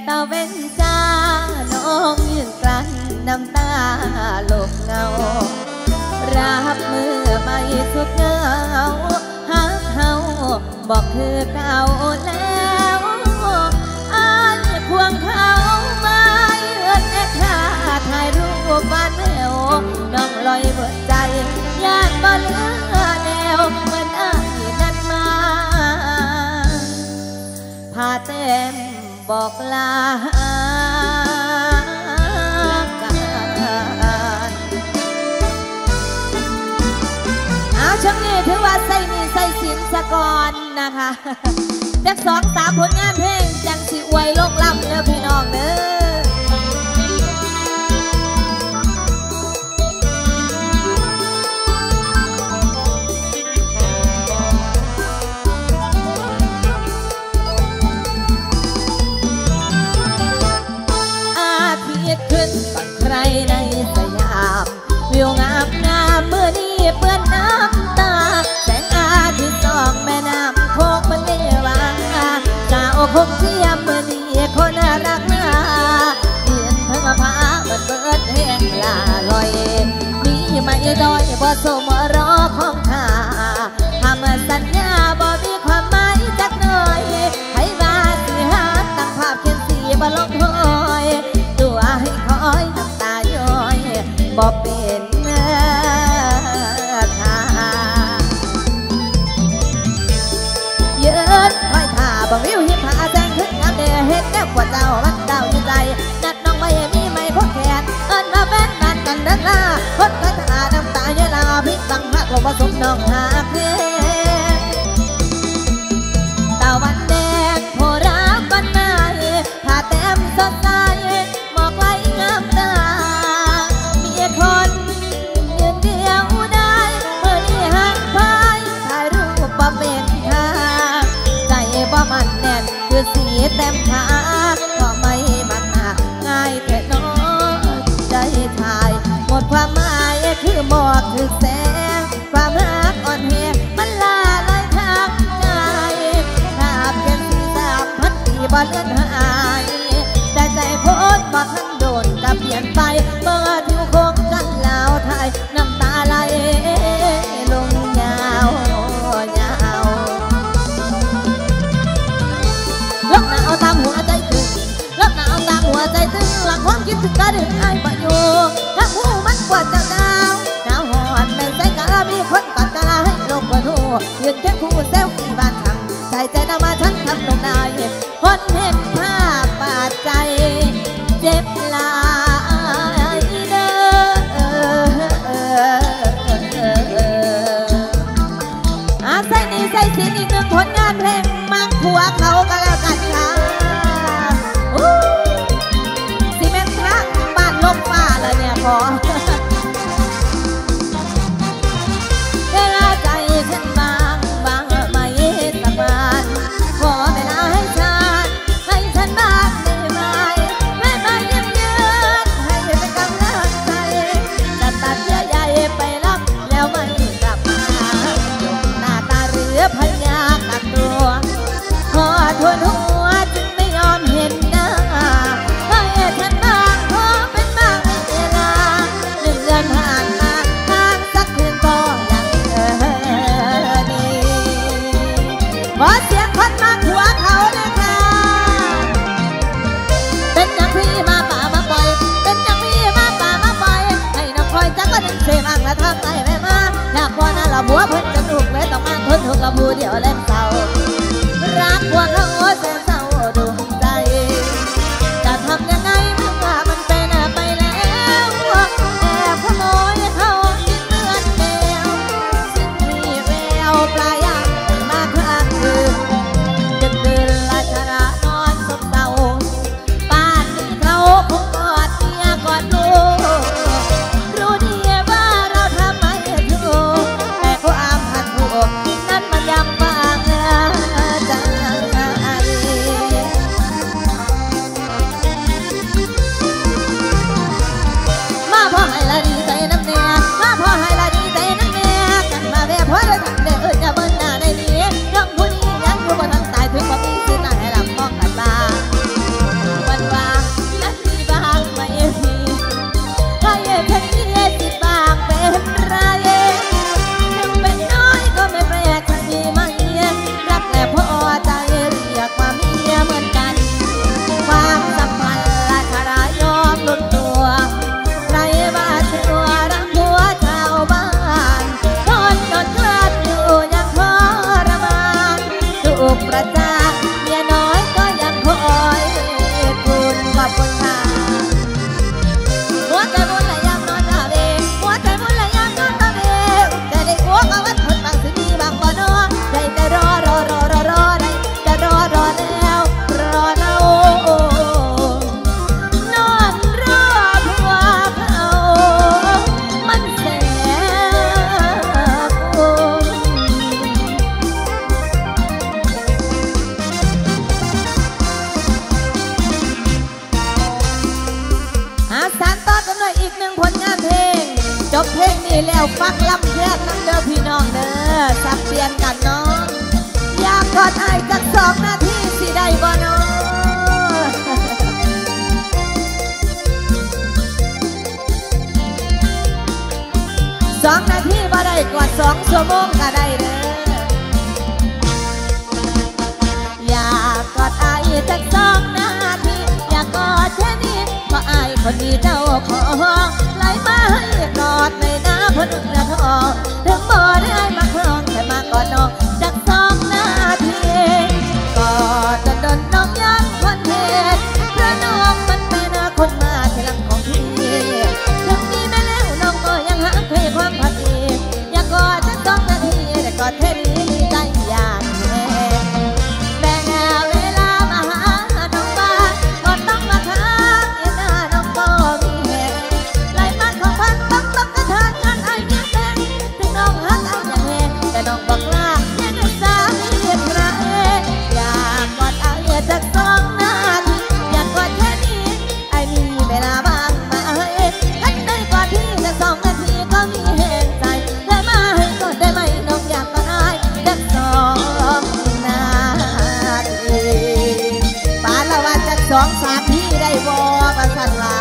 ตาเว้นจ้าน้องยืนกลั้นน้ำตาหลบเงารับมือไม่สุดเหงาหักเฮาบอกคือเก่าแล้วอ้ายควงเขามาเอื้อนแอกขาถ่ายรูปบ้านแมวน้องลอยเบิดใจญาติบ่เหลือแนวเหมือนอ้ายนั้นมาพาเต็มบอกลาช่วงนี้ถือว่าใส่มีใส่สินสะกอนนะคะจาก2-3 ผลงานเพลงจังสิอวยโลกล้ำแล้วพี่น้องเด้ออาทิตย์ขึ้นก่อนใครในสยามวิวงามงามเมื่อนี้เปื้อนน้ำตาแสงอาทิตย์ส่องแม่น้ำโคกมันเลี้ยวาสาวคงเทียมเมื่อนี้คนน่ารักน่าเพียนทั้งผาเบิดแห้งลาลอยมีไม่ด้อยบ่สมรอของข้าทำสัญญาบ่มีความหมายจักหน่อยให้ว่าสิหาตั้งภาพเขียนสีบ่ลงห้อยตัวให้คอยน้ำตาย้อยบ่เป็นบ่วิวหิมหาแสงขึ้นงามเดเฮ็ดแก้วกว่าเจ้าวัดเจ้าอยู่ใจนัดน้องไม่มีไม่พกแขนเอิ้นมาเป็นบ้านกันเดินลาคนกระทาน้ำตาเยลาพลิกบังหักลงผสมน้องหาเพลงตะวันแดงโผราบันไม้ผ้าแต้มสดใสหมอกไหลงามตามีคนยืนเดียวได้เมื่อนี้หักพายถ่ายรูปบ่เป็นท่าบ่มันแน่นคือสีเต็มขาก็ไม่มันหนักง่ายแต่น้อยใจชายหมดความหมายคือหมอกคือแสงความรักอ่อนแอมันลาลอยทางใจภาพแค่3,000 ปีบ่เลือนหายแต่ใจโพสบ่ทันโดนก็เปลี่ยนไปเมื่อทิวโค้งกันลาวไทยน้ำตาไหลลงยาวยาวลมหนาวตามหัวใจตึงลมหนาวตามหัวใจตึงหลังความคิดถึงกระดึงไอ้ประโยคถ้าหูมันกว่าจะหนาวหอนเป็นใจกะมีคนกอดกะให้โลกกว่าทูยืนแค่คู่เซลฟี่บ้านทางใจนำมาทั้งทำลงได้คนเห็นภาพบาดใจเจ็บหลายเด้อใส่นี่ใส่สินอีก1 ผลงานเพลงมักผัวเขาก็แล้วกันค่ะซีเมนต์รักบ้านลมฟ้าเลยเนี่ยพอเวลาใจฉันบางไม่สบายขอเวลาให้ฉันบ้างได้ไหมไม่ยืนให้เป็นกำลังใจจะตัดเยื่อใยไปรับแล้วไม่กลับมาหน้าตาเรือพญากับตัวขอทวนหัวจึงไม่ยอมเห็นหน้าให้ฉันบ้างขอเป็นบ้างเวลา1 เดือนผ่านมาทางสักคืนก็ยังดีขอเสียงคนมาหัวเขาเลยค่ะเป็นอย่างพี่มาป่ามาปล่อยเป็นอย่างพี่มาป่ามาปล่อยให้น้องคอยจักก็ดึงเสียมั่งและทำใจแม่มาอยากพอน่าละบัวเพิ่นจะถูกเลยต้องมาทนถูกละบูเดียวเล่นเศร้ารักหัวเขาแสนเศร้าดวงใจจะทำยังไงเมื่อมันเป็นไปแล้วแอบขโมยเขากินเลือดแมวสิ้นมีแววปลายยางมาข้างคืนดึกดื่นราชรานอนศพเศร้าป่านนี้เขาคงกอดเมียกอดลูกรู้ดีว่าเราทำไม่บเพลงนี้แล้วฟังลำแค่นั่งเด้อพี่น้องเด้อสับเปลี่ยนกันเนาะอยากกอดไอ้จัก2 นาทีสิได้บ่เนาะ2 นาทีบ่ได้กอด2 ชั่วโมงก็ได้เด้ออยากกอดไอ้จัก2 นาทีอยากกอดแค่นี้เพราะไอ้คนนี้เจ้าของไหลมาให้กอดในน้ำพนุกระทองถึงบ่ได้มาครองแต่มากอดน้องจัก2 นาทีกอดจนโดนน้องยังคนเห็นเพราะน้องมันเป็นคนมาทีหลังของพี่ถึงนี้แม่แล้วน้องก็ยังหาให้ความพักดีอยากกอดจัก2 นาทีแต่กอดแค่นี้มีใจอย่างแน่แบ่งเวลามาหาน้องบ้างก็ต้องมาค้างเอ็นหน้าน้องก็มีแหงไหลมันของพันต้องกระทานงานไอ้เงี้ยแดงถึงน้องหักไอ้อย่างแหงแต่น้องบอกลาแค่ด้วยสามีเห็นไรอยากกอดไอ้จัก2 นาทีอยากกอดแค่นี้ไอ้มีเวลาบ้างไหมทันได้กอดที่จัก2 นาทีก็มีแหงใจได้มาให้กอดได้ไหมน้องอยากกอดไอ้จัก2 นาทีปานละว่าจัก2 3 ทีได้บ่ประสันว่า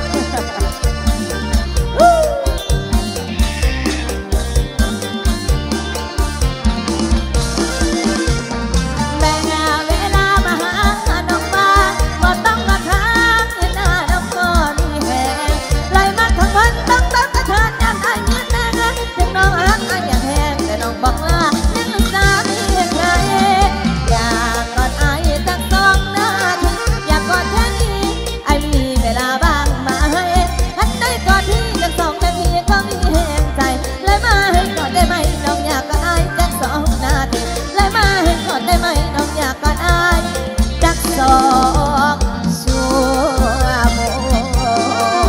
แบ่งเวลามาหาน้องบ้างบ่ต้องมาค้างเห็นหน้าน้องก็มีแหงไหลมาทั้งวันต้องกระเทินยามไอ้เงี้ยแดงถึงน้องรักไอ้อย่างแหงแต่น้องบอกว่ายังสามีเห็นไรอยากกอดไอ้จัก2 นาทีอยากกอดแค่นี้ไอ้มีเวลาบ้างไหมทันได้กอดที่จัก2 นาทีก็มีแหงใจเลยมาให้กอดได้ไหมน้องอยากกอดไอ้จัก2 นาทีเลยมาให้กอดได้ไหมน้องอยากกอดไอ้จัก2 ชั่วโมง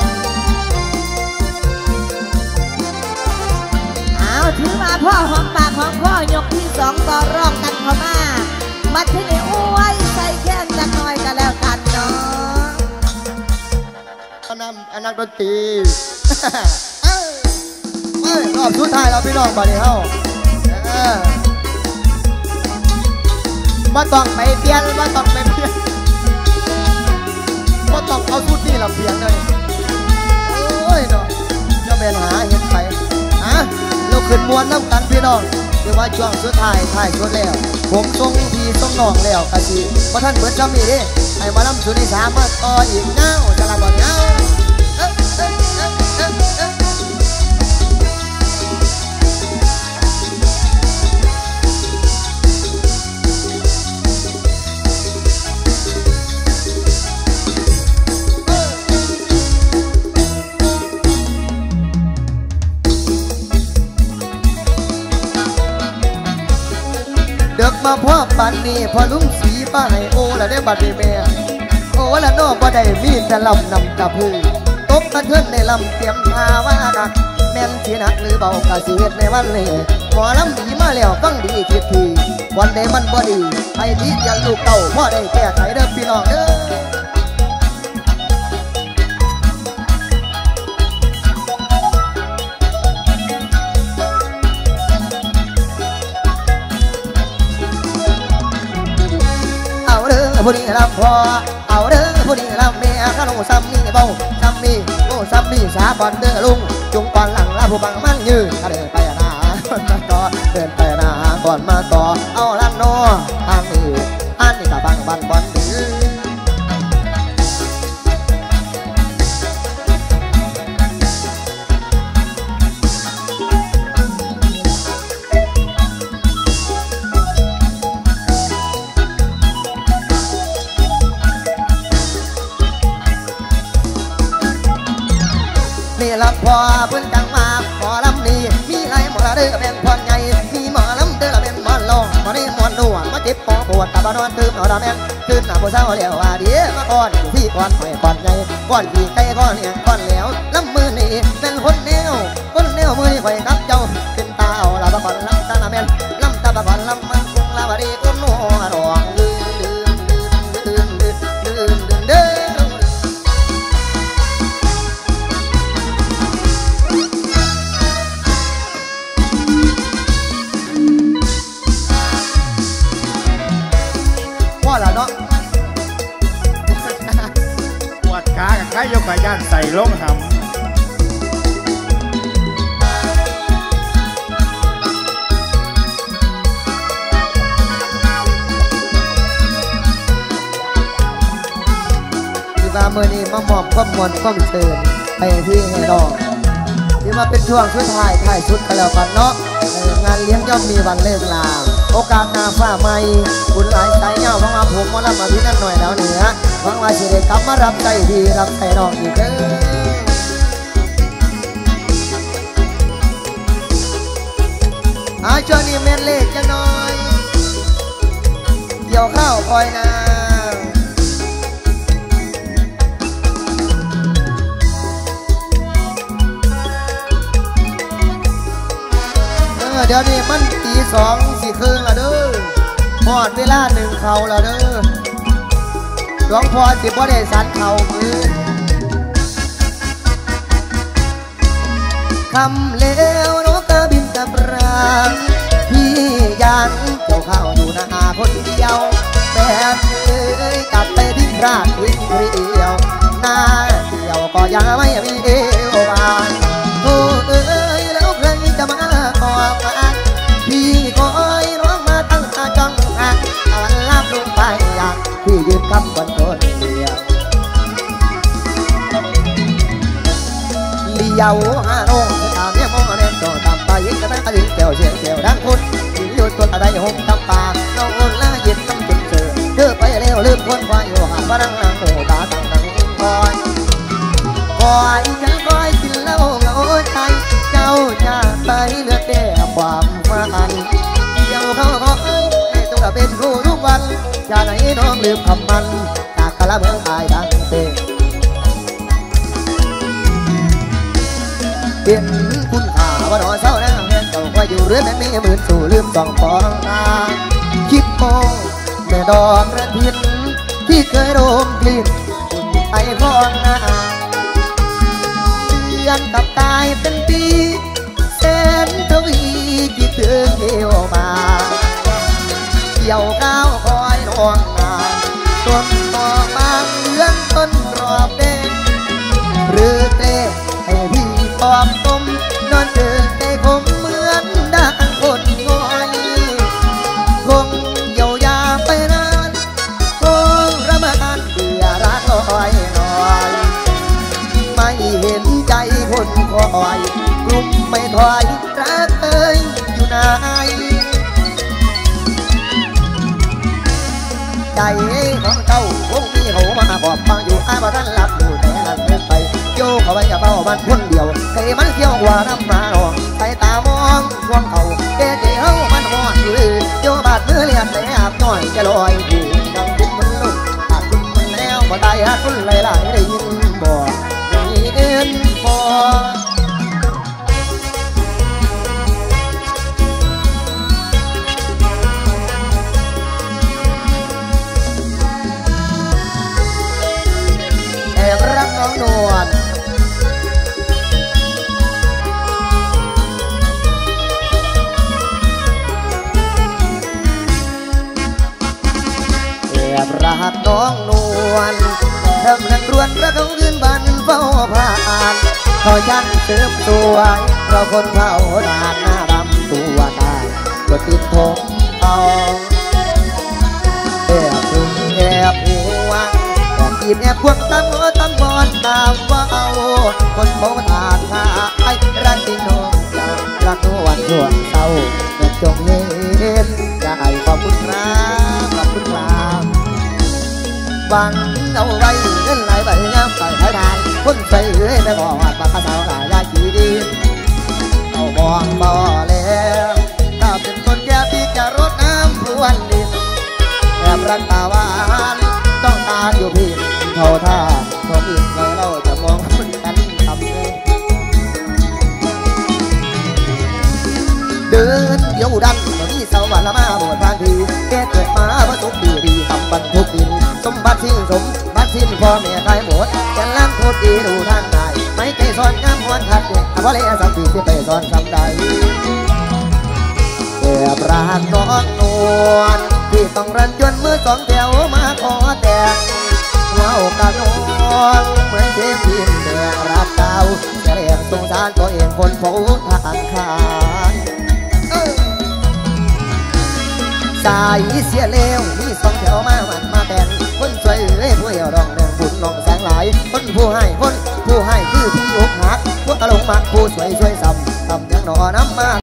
เอาถือมาพ่อหอมปากหอมคอยกที่2ต่อรองกันเข้ามาที่นี่อ้วยใส่แค้นจักหน่อยกันแล้วกันเนาะนักดนตรีรอบสุดท้ายเราพี่น้องบัดนี้เฮาบ่ต้องไปเปลี่ยนบ่ต้องไปเปลี่ยนบ่ต้องเอาชุดนี้ลำเพียงเลยโอ้ยเนาะจะเป็นหาเห็นไปเราขึ้นมวนน้ำกันพี่น้องเดี๋ยวว่าช่วงสุดท้ายสุดแล้วผมส่งพี่ส่งน้องแล้วกะสิเพราะท่านเบิดจำนี่ดิให้มาลำสุดที่3มาต่ออีกเงาจะละบ่เงาเด็กมาพ่อปันนี่พอลุงสีป้าให้โอละได้บัดนี้แม่โอละน้องบ่ได้มีแต่ลำนำตะพื้นตบกระเทือนในลำเตรียมทาว่าดักแม่นสีหนักหรือเบากะสิเฮ็ดในวันนี้หมอลำดีมาแล้วฟังดีคิดทีวันใดมันบ่ดีให้ดีเดียนลูกเต่าพ่อได้แก้ไขเด้อพี่น้องเด้อผู้นี้รับพอเอาเด้อผู้นี้รับเมียข้าลงซ้ำนี่เบาซ้ำนี่โอ้ซ้ำนี่สาบอนเด้อลุงจุงก่อนหลังลาผู้บังมั่งยืนเดินไปหน้าก่อนเดินไปหน้าก่อนมาต่อเอาลันโนทางนี้อันนี้ก็บังบันบอนดีรับพอเพิ่นจังมาหมอลำนี้มีไรหมอละเด้อแม่นพรใหญ่มีหมอลำเด้อละแม่นหมอนลองหมอนี่หมอนนวดมาเจ็บปอปวดตาบ้านอนตื่นหนอดาแม่นตื่นหน้าผู้สาวเลี้ยวว่าเดี๋ยวมาก่อนพี่ก่อนหอยก่อนใหญ่ก่อนพี่ไก่ก่อนเลี้ยงก่อนแล้วลำมือนี่เป็นคนแนวมือนี่ข่อยนับเจ้าเป็นตาเอาละบ้านลำตาละแม่นลำตาบ้านลำมันคงละบดีกุนหัวรองลืมเด้อเมื่อนี้มามอบความมวลความเชิญให้พี่ให้น้องที่มาเป็นช่วงสุดท้ายสุดกันแล้วกันเนาะงานเลี้ยงย่อมมีวันเลิกลาโอกาสหน้าฟ้าใหม่บุญหลายใจเงาฟังมาผมมารับมาพี่นั่นหน่อยแล้วเหนือฟังมาสิได้กลับมารับใจพี่รับใจน้องอีกเด้อช่วงนี้เม็ดเล็กจะน้อยเกี่ยวข้าวคอยนาเดี๋ยวนี้มันตี2:40ละเด้อพอดเวลา1เขาละเด้อหลวงพ่อสิบ่ได้สันเข่ามือคำเลวนกกระบินตะปรางพี่ยังเกี่ยวข้าวอยู่หน้าคนเดียวแบบเอ้ยกลับไปทิ้งราดทิ้งเรียวหน้าเดียวก็ยังไม่มีเอวบานโอ้เอ้ยแล้วใครจะมาขอบกันพี่คอยร้องมาตั้งตาจ้องหาตอนลาบลงไปอย่างพี่ยืนคำวันคนเดียวเลี้ยวหาโน่ตามเนี่ยมองเล่นโตตามไปยิ่งกระนั้นอดีตเกี่ยวเสียงเกี่ยวดังคุณยิ่งหยุดตัวอะไรหงทำปากเราโอนละเย็นต้องจุดเจอเธอไปเร็วลืมคนควายอยู่หาบ้านนางโหตาตั้งคอยยังคอยกินเหล้าเหงาใจเจ้าจะไปเลือดแด่ความฝันเกี่ยวเขาให้ตัวเป็นรู้ทุกวันจะไหนน้องลืมคำมันจากกะละเมืองไทยดังเตเห็นคุณข่าว่าดอเศร้าแน่แน่เจ้าว่าอยู่เรือนนั้นมีหมื่นสู่ลืม2 ปองตาคิดมองแม่ดอกกระถินที่เคยโดมกลิ่นไอ้พองนาเดือนกับตายเป็นปีแสนทวีคิดถึงเกี่ยวมาเกี่ยวก้าวคอยน้องนาต้นต่อบางเดือนต้นรอบเด่นหรือเตะให้พี่ปอมต้มนอนเจอใจคมเหมือนดังคนงอยคงเยียวยาไปนานคงระมานเบื่อรักลอยน้อยไม่เห็นใจคนคอยกลุ่มไม่ถอยรักเอ้ยอยู่ไหนใจของเจ้าคงมีหูมาบอกฟังอยู่อาบ่ทันหลับดูแต่หันเดินไปโยกเข้าไปกับเบ้ามันคนเดียวเคยมันเที่ยวกว่าน้ำมาหนองใส่ตามองช่วงเขาเจ๊เฮามันหอดอยู่โยบาดมือเลียนแต่อาบหน่อยจะลอยอยู่ดังคุณมันลุกอาบคุณมันแล้วบ่ได้หาคุณหลายๆได้ยินบ่ได้ยินบ่รักน้องนวลแอบรักน้องนวลทำนักรวนรักเขายืนบันเฝ้าผ่านขอยันเติมสวยเพราะคนเผาด่านหน้าดำตัวตายก็ติดทงเอาแอบหัวจีบแอบควงตั้งหัวตั้งบอลตามว่าเอาคนโบราณหาไอ้รักจริงน้องจะรักนวลช่วงเศร้าเกิดจงเห็นจะให้ขอบคุณครับขอบคุณครับหวังเอาไว้เงินไหลไปงามใส่ท้ายทางคนใส่เรื่อยไม่บอกว่าปากกาสาวหลายยาขี้ดินเอาบองบ่อแล้วถ้าเป็นคนแก่ที่จะรดน้ำพรวนดินแอบรักตาหวานต้องตาอยู่พี่เท่าท่าน้องอินเลยเราจะมองคุณกันทำเลยเดินเดี๋ยวดันตอนนี้สวรรค์ละมาบวชทางทีแกเกิดมาเพราะทุกดีทำบรรทุกดินสมบัติสิ้นบัติสิ้นพ่อแม่ใครหมดแกนล้างโทษดีดูทางไหนไม่ใจซ้อนงามหวนทัดเด็กเพราะเลยสักทีที่ไปซ้อนซ้ำใดแอบรักน้องนวลที่ต้องรันจนมือ2 แถวมาขอแต่งว้าวกะนองเหมือนเทพินแดงรับดาวจะเรียกสงสารตัวเองคนโผล่ทางขายสายเสียเลวมี2 แถวมามันมาแต่งคนสวยเอ้ยผู้เอวดองแดงบุญน้องแสงหลายคนผู้ให้คือพี่อกหักพวกกะหลงมักผู้สวยซ้ำยังหนอน้ำมา